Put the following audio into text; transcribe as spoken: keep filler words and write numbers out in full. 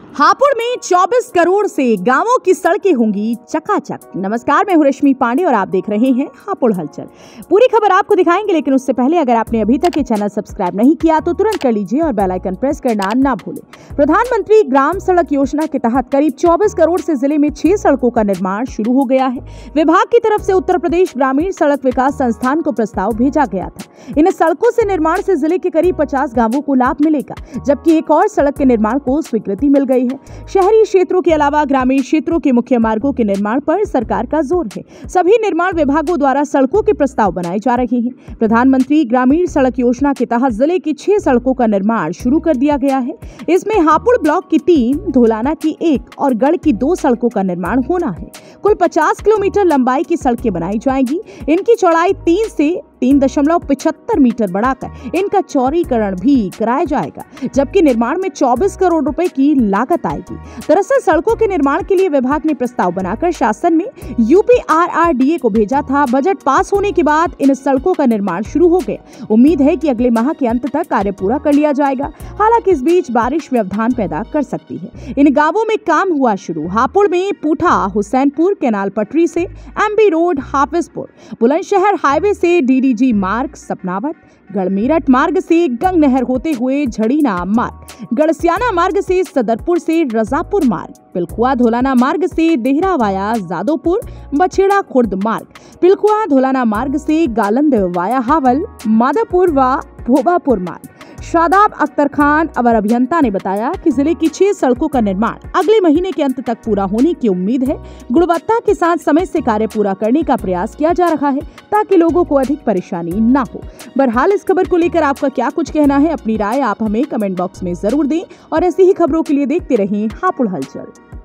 हापुड़ में चौबीस करोड़ से गांवों की सड़कें होंगी चकाचक। नमस्कार, मैं हूं रश्मि पांडे और आप देख रहे हैं हापुड़ हलचल। पूरी खबर आपको दिखाएंगे, लेकिन उससे पहले अगर आपने अभी तक ये चैनल सब्सक्राइब नहीं किया तो तुरंत कर लीजिए और बेल आइकन प्रेस करना ना भूलें। प्रधानमंत्री ग्राम सड़क योजना के तहत करीब चौबीस करोड़ से जिले में छह सड़कों का निर्माण शुरू हो गया है। विभाग की तरफ से उत्तर प्रदेश ग्रामीण सड़क विकास संस्थान को प्रस्ताव भेजा गया था। इन सड़कों से निर्माण से जिले के करीब पचास गांवों को लाभ मिलेगा, जबकि एक और सड़क के निर्माण को स्वीकृति मिल गई है। शहरी क्षेत्रों के अलावा ग्रामीण क्षेत्रों के मुख्य मार्गों के निर्माण पर सरकार का जोर है। सभी निर्माण विभागों द्वारा सड़कों के प्रस्ताव बनाए जा रहे हैं। प्रधानमंत्री ग्रामीण सड़क योजना के तहत जिले की छह सड़कों का निर्माण शुरू कर दिया गया है। इसमें हापुड़ ब्लॉक की तीन, धोलाना की एक और गढ़ की दो सड़कों का निर्माण होना है। कुल पचास किलोमीटर लंबाई की सड़कें बनाई जाएंगी। इनकी चौड़ाई तीन से तीन दशमलव पिछहत्तर मीटर बढ़ाकर इनका चौड़ीकरण भी कराया जाएगा, जबकि निर्माण में चौबीस करोड़ रुपए की लागत आएगी। दरअसल सड़कों के निर्माण के लिए विभाग ने प्रस्ताव बनाकर शासन में यूपीआरआरडीए को भेजा था। बजट पास होने के बाद इन सड़कों का निर्माण शुरू हो गया। उम्मीद है कि अगले माह के अंत तक कार्य पूरा कर लिया जाएगा। हालांकि इस बीच बारिश व्यवधान पैदा कर सकती है। इन गांवों में काम हुआ शुरू। हापुड़ में पूठा, हुसैनपुर केनाल पटरी से MB road, Hafizpur Bulandshahr highway से डी जी मार्ग, सपनावत गढ़मेरठ मार्ग से गंग नहर होते हुए झड़ीना मार्ग, गड़सियाना मार्ग से सदरपुर से रजापुर मार्ग, पिलखुआ धोलाना मार्ग से देहरा वाया जादवपुर, बछेड़ा खुर्द मार्ग, पिलखुआ धोलाना मार्ग से गालंद वाया हावल, माधवपुर व भोबापुर मार्ग। शादाब अख्तर खान, अवर अभियंता, ने बताया कि जिले की छह सड़कों का निर्माण अगले महीने के अंत तक पूरा होने की उम्मीद है। गुणवत्ता के साथ समय से कार्य पूरा करने का प्रयास किया जा रहा है ताकि लोगों को अधिक परेशानी ना हो। बहरहाल इस खबर को लेकर आपका क्या कुछ कहना है, अपनी राय आप हमें कमेंट बॉक्स में जरूर दें और ऐसी ही खबरों के लिए देखते रहें हापुड़ हलचल।